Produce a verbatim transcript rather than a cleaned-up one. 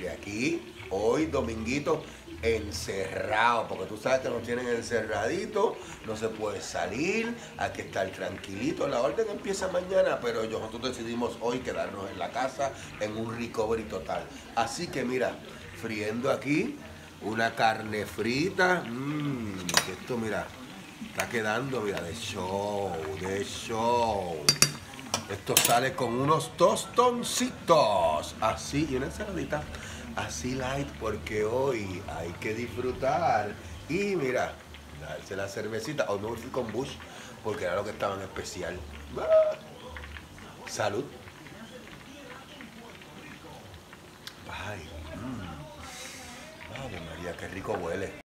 de aquí, hoy dominguito, encerrado, porque tú sabes que nos tienen encerradito, no se puede salir, hay que estar tranquilito. La orden empieza mañana, pero nosotros decidimos hoy quedarnos en la casa en un recovery total. Así que mira, friendo aquí una carne frita, mmm, esto mira, está quedando, mira, de show, de show. Esto sale con unos tostoncitos, así, y una ensaladita así light, porque hoy hay que disfrutar. Y mira, darse la cervecita, o no fui con Bush, porque era lo que estaba en especial. ¡Ah! Salud. Ay, mmm. Ave María, qué rico huele.